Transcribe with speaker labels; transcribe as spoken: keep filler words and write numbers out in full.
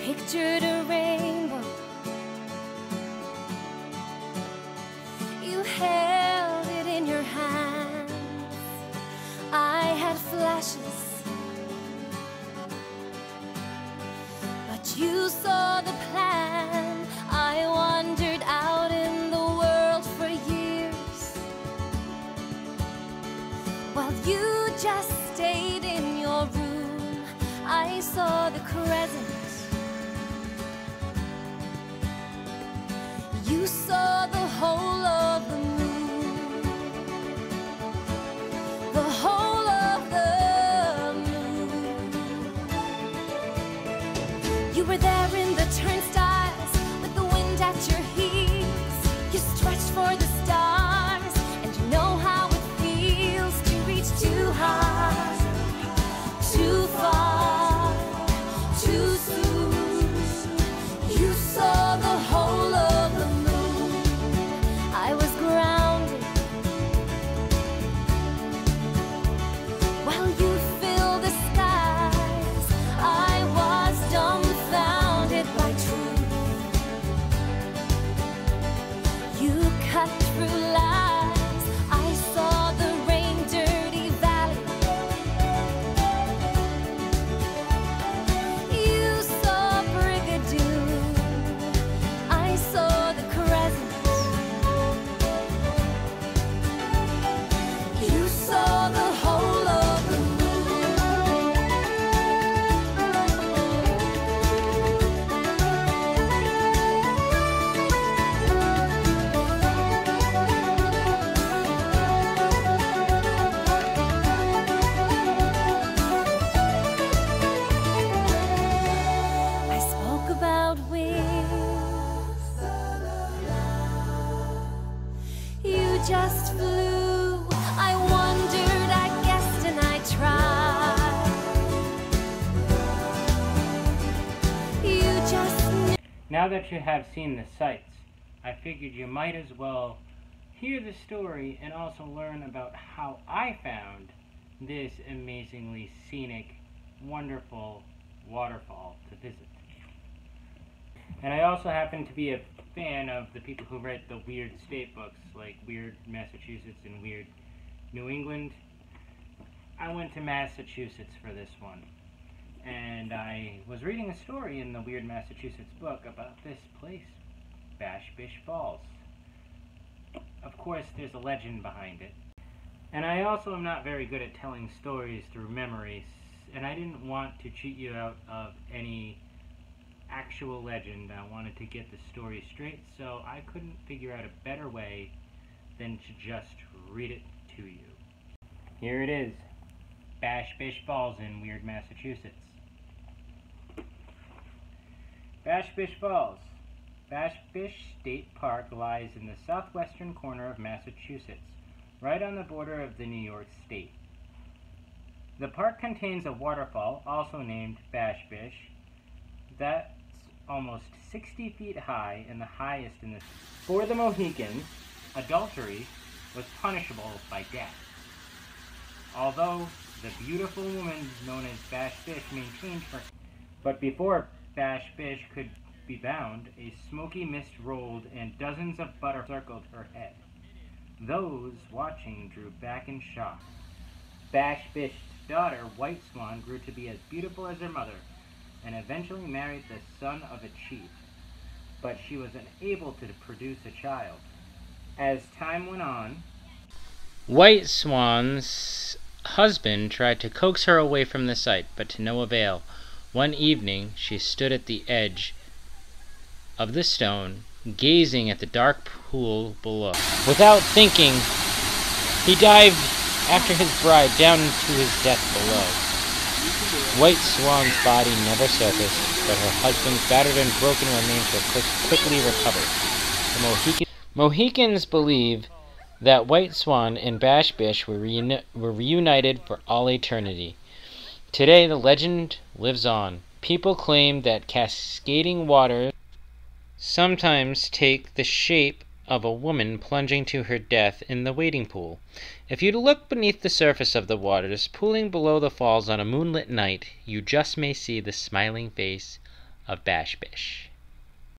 Speaker 1: pictured a rainbow. You held it in your hands. I had flashes, but you saw the plan. I wandered out in the world for years, while you just stayed in your room. I saw the crescent. You saw the whole of the moon, the whole of the moon. You were there in the turnstiles with the wind at your heels. You stretched for the stars, and you know how it feels to reach too high, too far, too soon. You saw the whole of the moon. I was grounded while you filled the skies. I was dumbfounded by truth. You cut through lies. I saw the rain-dirty valley. You saw Brigadoon. I saw the crescent. You saw the whole of the I spoke about wings. You just flew. I wondered, I guessed, and I tried. You just knew.
Speaker 2: Now that you have seen the sights, I figured you might as well hear the story and also learn about how I found this amazingly scenic, wonderful waterfall to visit. And I also happen to be a fan of the people who write the Weird State books, like Weird Massachusetts and Weird New England. I went to Massachusetts for this one, and I was reading a story in the Weird Massachusetts book about this place, Bash Bish Falls. Of course, there's a legend behind it. And I also am not very good at telling stories through memories, and I didn't want to cheat you out of any actual legend. I wanted to get the story straight, so I couldn't figure out a better way than to just read it to you. Here it is, Bash Bish Falls in Weird Massachusetts. Bash Bish Falls. Bash Bish State Park lies in the southwestern corner of Massachusetts, right on the border of the New York State. The park contains a waterfall, also named Bash Bish, that's almost sixty feet high and the highest in the state. For the Mohicans, adultery was punishable by death. Although the beautiful woman known as Bash Bish maintained her. But before Bash Bish could be bound, a smoky mist rolled and dozens of butter circled her head. Those watching drew back in shock. Bash Bish's daughter, White Swan, grew to be as beautiful as her mother, and eventually married the son of a chief. But she was unable to produce a child. As time went on, White Swan's husband tried to coax her away from the site, but to no avail. One evening, she stood at the edge of the stone, gazing at the dark pool below. Without thinking, he dived after his bride down into his death below. White Swan's body never surfaced, but her husband's battered and broken remains were quick, quickly recovered. The Mohican Mohicans believe that White Swan and Bash Bish were, reuni were reunited for all eternity. Today, the legend lives on. People claim that cascading water sometimes take the shape of a woman plunging to her death in the wading pool. If you look beneath the surface of the waters pooling below the falls on a moonlit night, you just may see the smiling face
Speaker 3: of Bash Bish.